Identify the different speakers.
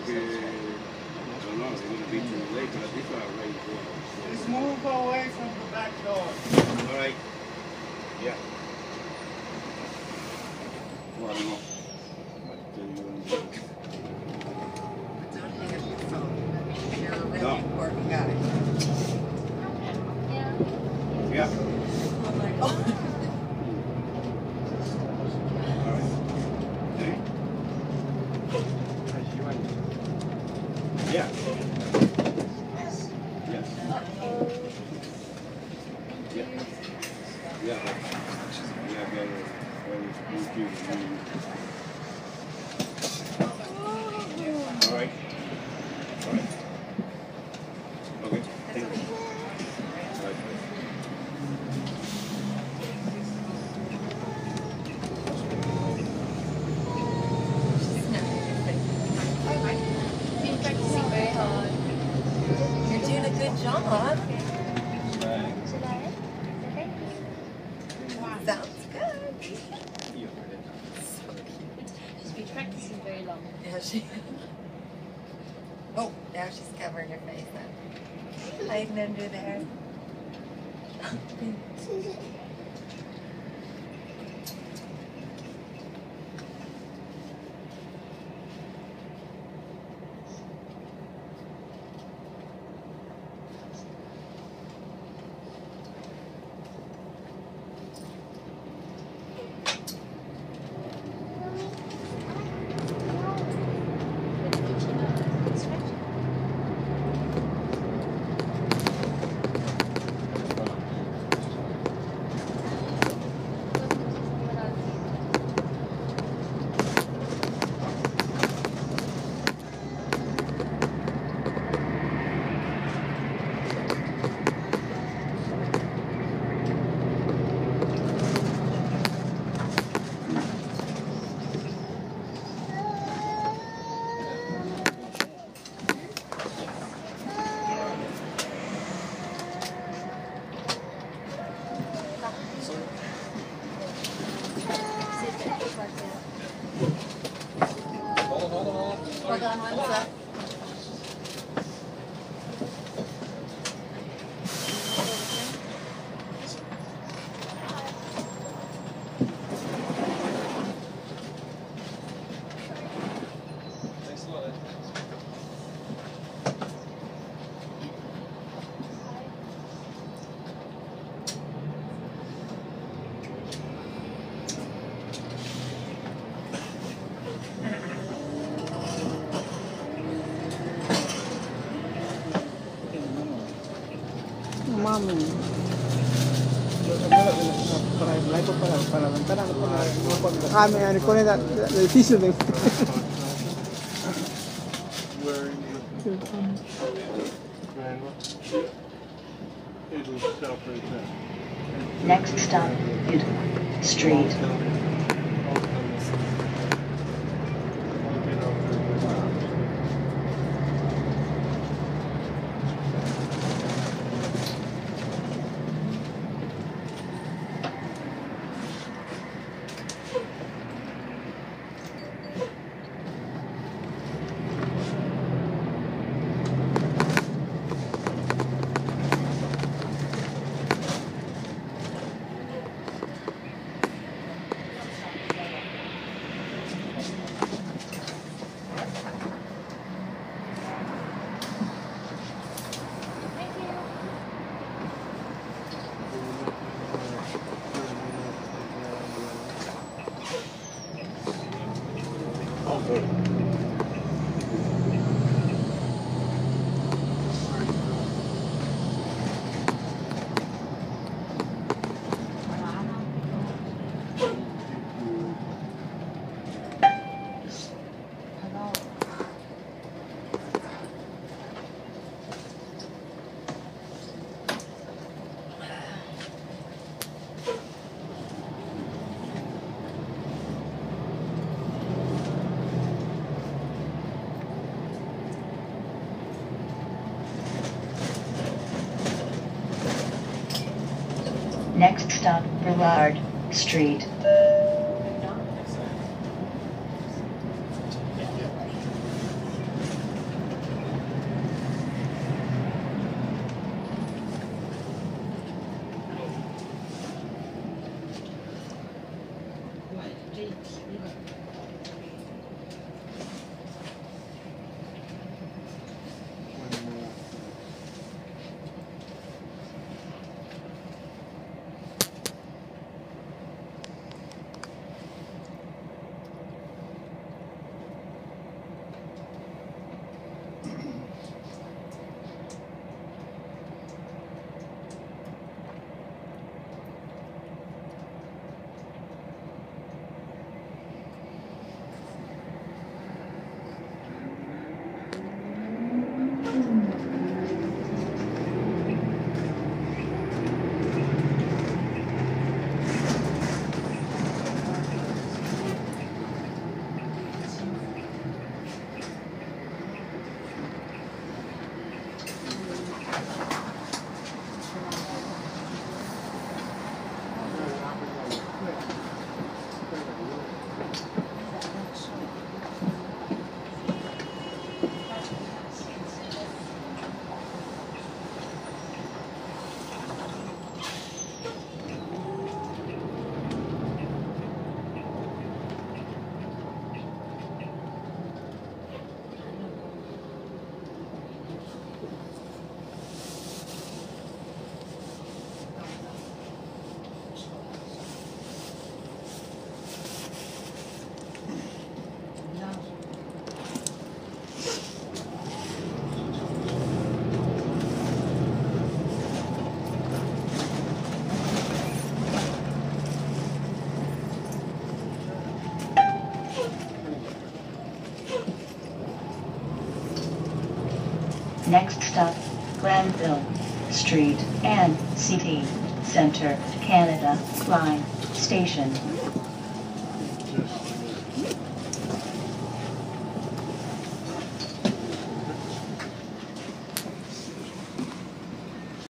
Speaker 1: Just move away from the back door.
Speaker 2: All right. Yeah. Well, I don't know.
Speaker 3: Don't hang up your phone. You're really
Speaker 2: No.
Speaker 3: important. Got it.
Speaker 2: Yeah.
Speaker 3: I'm like, oh.
Speaker 2: All right. Okay. Yeah. Yes. Yeah. Yeah. Yeah. All right. All right. Okay. Thank you. All right.
Speaker 4: Been practicing very hard.
Speaker 3: You're doing a good job.
Speaker 4: Should I? Thank you.
Speaker 3: Sounds good.
Speaker 4: She's been practicing very long.
Speaker 3: Yeah, she. Oh, now she's covering her face up. Hiding under there. Hold on one sec.
Speaker 1: Mami. Para la ventana, me pone el edificio de...
Speaker 5: Next stop, Street. Next stop, Brillard Street. Next stop, Granville Street and City Center, Canada Line Station.